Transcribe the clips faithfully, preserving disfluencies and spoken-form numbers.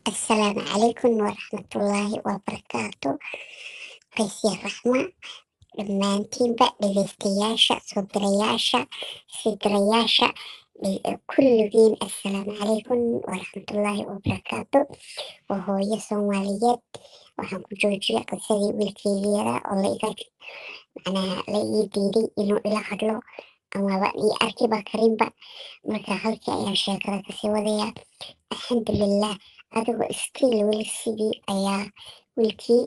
السلام عليكم ورحمة الله وبركاته. قيسي الرحمة dhammaantiinba dhegeystayaasha sodirayaasha sidirayaasha kulligiin assalaamu calaykum waraxmatullaahi wabarakaatu. waa hooyo soomaaliyeed. waxaan ku joojiyay qisadii wiilkeygii yaraa oo laiga macnaha la ii diiday inuu ila hadlo amaba ii arkiba karinba. marka halkii ayaan sheekada kasii wadayaa. alxamdulilah, adigoo istiil weli sidii ayaa wiilkii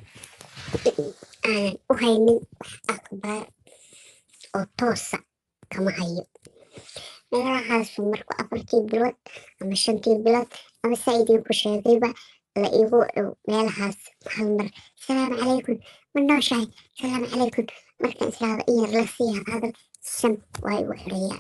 aanan u haynin wax akhbaar oo toosa kama hayo. meelahaasu marku afartii bilood ama shantii bilood ama saa idinku sheegayba la igu dhow meelahaas hal mar salaamu calaykum ma nooshahay salaamu calaykum markaan islaaba in yar la sii hadal san waa igu xoreeyaan.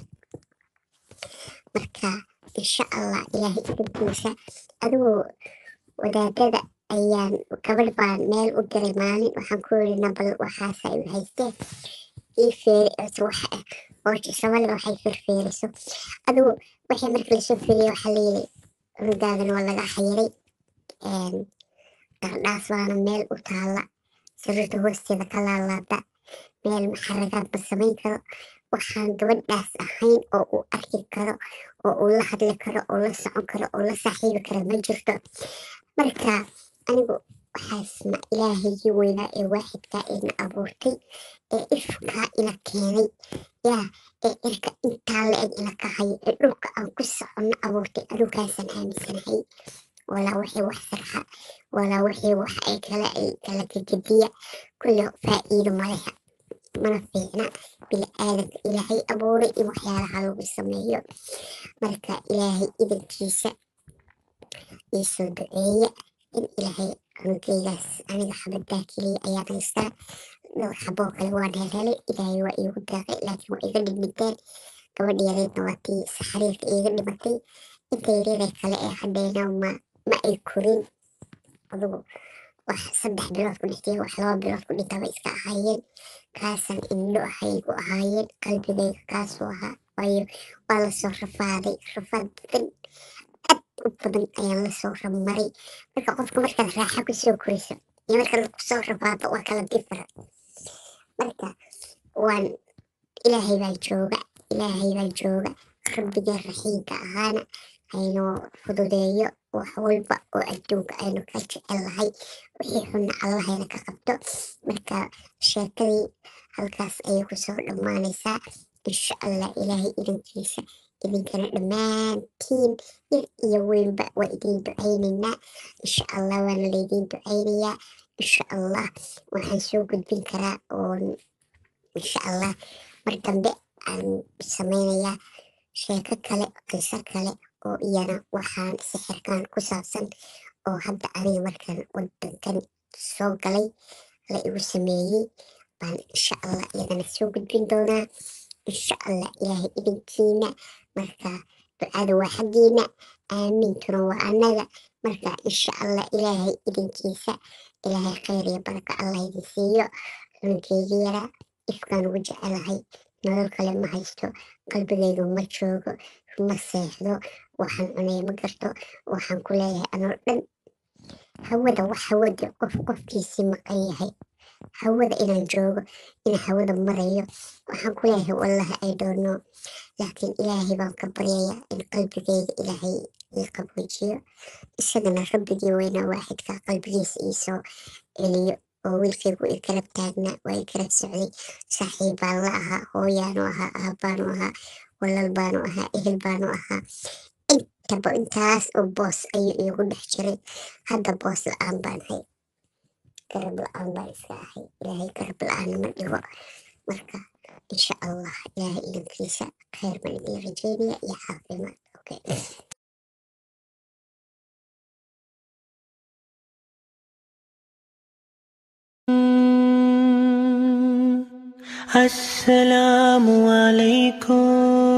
marka insha allah ilaahay idinkiisa adigoo wadaadada ayaan gabadh baan meel u diray maalin waxaan ku yiri nabal waxaasa igu haystee ii feeri waxa ah oo samaliga waxay firfeeriso adigu waxay marka lasoo feeriya waxaa layiri rugaadan waa laga xayiray gardhaas baana meel u taala sariirta hoosteeda ka laalaada meel maxaragaad ma samayn karo waxaan gabadhaas ahayn oo uu arki karo oo uu la hadli karo oo la socon karo oo la saaxiibi karo ma jirto. marka anigu waxaasna ilaahayii weynaa ee waaxidkaa ina abuurtay ee ifkaa ila keenay yaa ee cirka intaa la-eg ila ka hayo ee dhulka aan ku soconno abuurtay anugaasaan aaminsanahay. walaa wixii wax sarxa walaa wixii wax ay kala ay kala gegediya kulli faa'iido maleha mana fiicna bini aadanka ilaahay abuuray in waxyaalaha lagu sameeyo. marka ilaahay idankiisa iisoo duceeya in ilaahay cunugeygaas aniga xabadaa keliya ayaan haystaa. dhowr xaboo kale waan helhelay ilaahay waa iigu daaqay laakiin waa iga dhimiteen. gabadha yareedna waa tii saxariirka iiga dhimatay. inta yareeday kale ee hadhayna ma ma ay korin adugu wax saddex bilood ku dhintay wax laba bilood ku dhintaba iska ahaayeen. kaasan indho ahaygu ahaayeen qalbigayga kaasuu ahaa waayo waa lasoo rafaaday rafaad badan aad u badan ayaan lasoo ramaray. marka qofka markaad raaxa kusoo korayso iyo marka lakusoo rafaado waa kala different. marka waan ilaahay baa jooga ilaahay baa jooga rabbigee raxiimka ahaana haynoo fududeeyo wax walba oo adduunka aynu ka jecel lahay wixii xunna allahayna ka qabto. marka sheekadii halkaas ayay kusoo dhammaanaysaa insha allah ilaahay idankiisa idinkana dhammaantiin yar iyo weynba waa idin ducaynaynaa insha allah waana laydiin ducaynayaa insha allah. waxaan soo gudbin karaa oon insha allah mar dambe aan sameynayaa sheeko kale qiso kale oo iyana waxaan sixirkan ku saabsan oo hadda aniga markaan wadankan soo galay la igu sameeyey baan insha allah iyadana soo gudbin doonaa insha allah ilaahay idinkiina. marka ducada waa xaggiina aamintuna waa annaga. marka insha allah ilaahay idinkiisa ilaahay khayr iyo baraka allah idin siiyo. cunugeyga yaraa ifkaan ugu jecelahay nolol kale ma haysto qalbigaygu ma joogo ma seexdo waxaan cunay ma garto waxaan ku leeyahay anoo dhan hawada wax hawada qof qofkiisii maqan yahay hawada inaan joogo in hawada marayo waxaan ku leeyahay wallahi I don't know. laakiin ilaahay baan ka baryayaa in qalbigayga ilaahay ii qaboojiyo isagana rabbigii weynaa waaxidka qalbigiisa iisoo celiyo oo wiilkaygu i garab taagnaa waa i garab socday saaxiib baan la ahaa hooyaanu ahaa aabbaanu ahaa walal baanu ahaa ehel baanu ahaa intaba intaas oo boos ayuu iigu dhex jiray. hadda boos la-aan baan hay garab la-aan baan iska ahay ilaahay garab la-aan ma dhigo. marka insha allah ilaahay idankiisa khayr baan idin rajeynaya iyo caafimaad. okay السلام عليكم